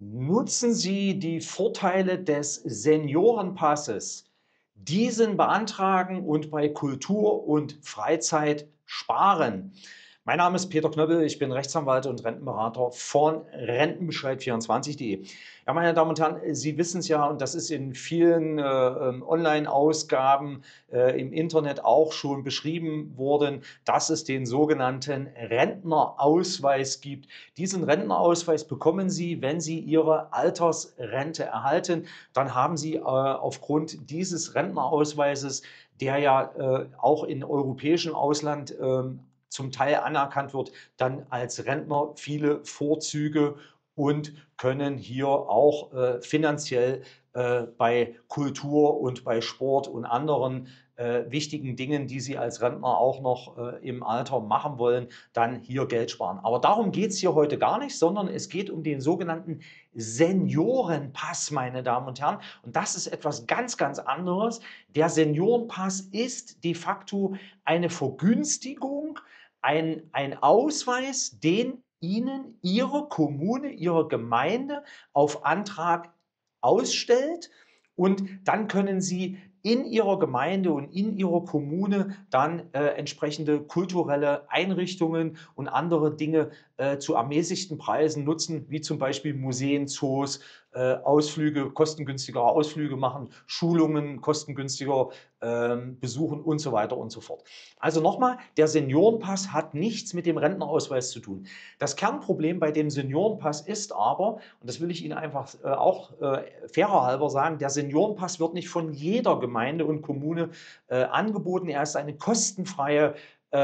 Nutzen Sie die Vorteile des Seniorenpasses. Diesen beantragen und bei Kultur und Freizeit sparen. Mein Name ist Peter Knöppel, ich bin Rechtsanwalt und Rentenberater von Rentenbescheid24.de. Ja, meine Damen und Herren, Sie wissen es ja, und das ist in vielen Online-Ausgaben im Internet auch schon beschrieben worden, dass es den sogenannten Rentnerausweis gibt. Diesen Rentnerausweis bekommen Sie, wenn Sie Ihre Altersrente erhalten. Dann haben Sie aufgrund dieses Rentnerausweises, der ja auch im europäischen Ausland zum Teil anerkannt wird, dann als Rentner viele Vorzüge und können hier auch finanziell bei Kultur und bei Sport und anderen wichtigen Dingen, die Sie als Rentner auch noch im Alter machen wollen, dann hier Geld sparen. Aber darum geht es hier heute gar nicht, sondern es geht um den sogenannten Seniorenpass, meine Damen und Herren. Und das ist etwas ganz, ganz anderes. Der Seniorenpass ist de facto eine Vergünstigung, ein Ausweis, den Ihnen Ihre Kommune, Ihre Gemeinde auf Antrag ausstellt, und dann können Sie in Ihrer Gemeinde und in Ihrer Kommune dann entsprechende kulturelle Einrichtungen und andere Dinge zu ermäßigten Preisen nutzen, wie zum Beispiel Museen, Zoos, Ausflüge, kostengünstigere Ausflüge machen, Schulungen kostengünstiger besuchen und so weiter und so fort. Also nochmal, der Seniorenpass hat nichts mit dem Rentnerausweis zu tun. Das Kernproblem bei dem Seniorenpass ist aber, und das will ich Ihnen einfach auch fairer halber sagen, der Seniorenpass wird nicht von jeder Gemeinde und Kommune angeboten. Er ist eine kostenfreie,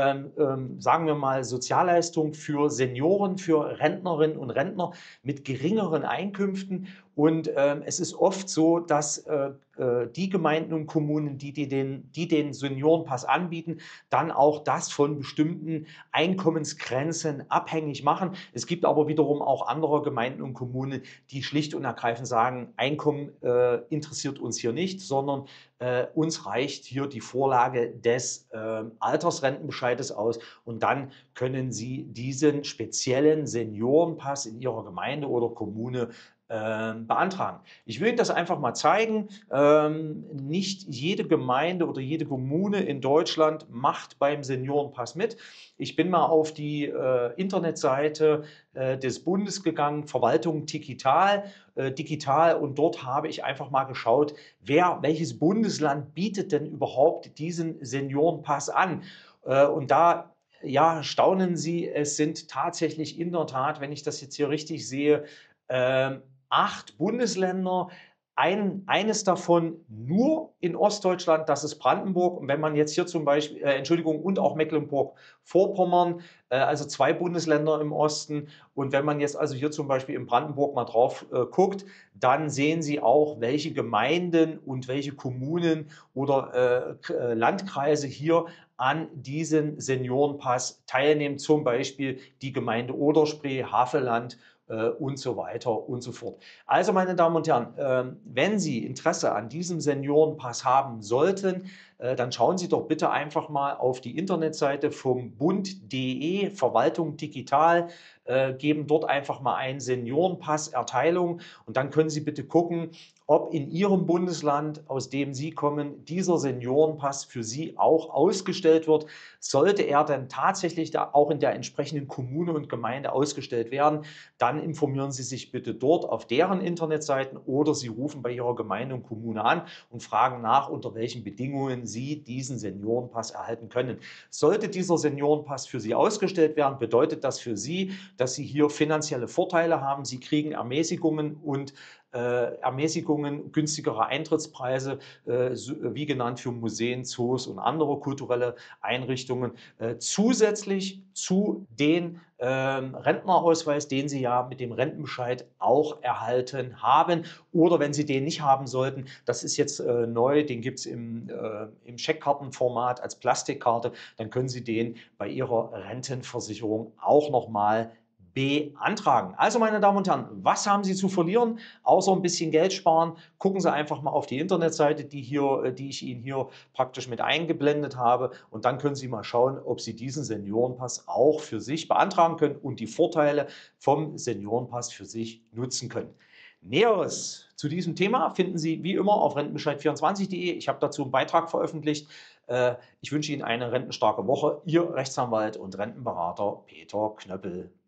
sagen wir mal, Sozialleistung für Senioren, für Rentnerinnen und Rentner mit geringeren Einkünften. Und es ist oft so, dass die Gemeinden und Kommunen, die den Seniorenpass anbieten, dann auch das von bestimmten Einkommensgrenzen abhängig machen. Es gibt aber wiederum auch andere Gemeinden und Kommunen, die schlicht und ergreifend sagen, Einkommen interessiert uns hier nicht, sondern uns reicht hier die Vorlage des Altersrentenbescheides aus, und dann können Sie diesen speziellen Seniorenpass in Ihrer Gemeinde oder Kommune beantragen. Ich will Ihnen das einfach mal zeigen. Nicht jede Gemeinde oder jede Kommune in Deutschland macht beim Seniorenpass mit. Ich bin mal auf die Internetseite des Bundes gegangen, Verwaltung digital, und dort habe ich einfach mal geschaut, welches Bundesland bietet denn überhaupt diesen Seniorenpass an? Und da, ja, staunen Sie, es sind tatsächlich in der Tat, wenn ich das jetzt hier richtig sehe, 8 Bundesländer, eines davon nur in Ostdeutschland, das ist Brandenburg. Und wenn man jetzt hier zum Beispiel, Entschuldigung, und auch Mecklenburg-Vorpommern, also 2 Bundesländer im Osten. Und wenn man jetzt also hier zum Beispiel in Brandenburg mal drauf guckt, dann sehen Sie auch, welche Gemeinden und welche Kommunen oder Landkreise hier an diesem Seniorenpass teilnehmen. Zum Beispiel die Gemeinde Oderspree, Havelland und so weiter und so fort. Also, meine Damen und Herren, wenn Sie Interesse an diesem Seniorenpass haben sollten, dann schauen Sie doch bitte einfach mal auf die Internetseite vom Bund.de, Verwaltung digital, geben dort einfach mal ein Seniorenpass-Erteilung, und dann können Sie bitte gucken, ob in Ihrem Bundesland, aus dem Sie kommen, dieser Seniorenpass für Sie auch ausgestellt wird. Sollte er dann tatsächlich da auch in der entsprechenden Kommune und Gemeinde ausgestellt werden, dann informieren Sie sich bitte dort auf deren Internetseiten, oder Sie rufen bei Ihrer Gemeinde und Kommune an und fragen nach, unter welchen Bedingungen Sie diesen Seniorenpass erhalten können. Sollte dieser Seniorenpass für Sie ausgestellt werden, bedeutet das für Sie, dass Sie hier finanzielle Vorteile haben. Sie kriegen Ermäßigungen und Ermäßigungen, günstigere Eintrittspreise, wie genannt für Museen, Zoos und andere kulturelle Einrichtungen, zusätzlich zu den Rentnerausweis, den Sie ja mit dem Rentenbescheid auch erhalten haben. Oder wenn Sie den nicht haben sollten, das ist jetzt neu, den gibt es im Scheckkartenformat als Plastikkarte, dann können Sie den bei Ihrer Rentenversicherung auch nochmal beantragen. Also, meine Damen und Herren, was haben Sie zu verlieren, außer ein bisschen Geld sparen? Gucken Sie einfach mal auf die Internetseite, die ich Ihnen hier praktisch mit eingeblendet habe, und dann können Sie mal schauen, ob Sie diesen Seniorenpass auch für sich beantragen können und die Vorteile vom Seniorenpass für sich nutzen können. Näheres zu diesem Thema finden Sie wie immer auf rentenbescheid24.de. Ich habe dazu einen Beitrag veröffentlicht. Ich wünsche Ihnen eine rentenstarke Woche. Ihr Rechtsanwalt und Rentenberater Peter Knöppel.